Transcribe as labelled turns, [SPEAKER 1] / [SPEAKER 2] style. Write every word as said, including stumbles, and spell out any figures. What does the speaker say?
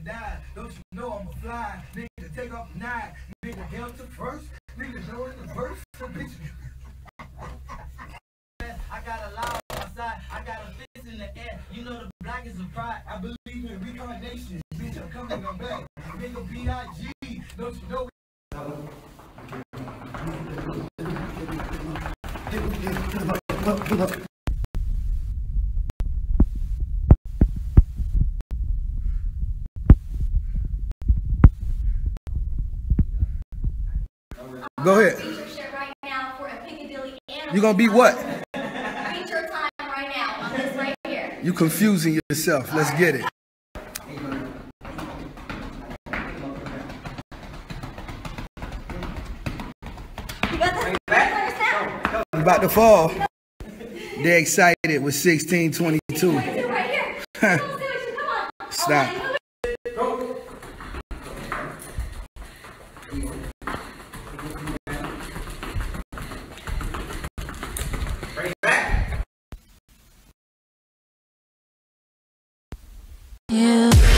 [SPEAKER 1] die. Don't you know I'm a fly? Nigga, take off the nine. Nigga, Delta first. Nigga, know it the first. I got a loud outside. I got a fist in the air. You know the black is a pride. I believe in reincarnation. Bitch, I'm coming, I'm back. Nigga, B I G. Don't you know?
[SPEAKER 2] Go ahead.
[SPEAKER 3] Right now for a Piccadilly animal.
[SPEAKER 2] You gonna be what?
[SPEAKER 3] Feature time right now on this right here.
[SPEAKER 2] You confusing yourself. Let's get it.
[SPEAKER 3] You got that?
[SPEAKER 2] I'm about to fall. They're excited with sixteen twenty-two.
[SPEAKER 3] Right here.
[SPEAKER 2] Stop.
[SPEAKER 4] Yeah.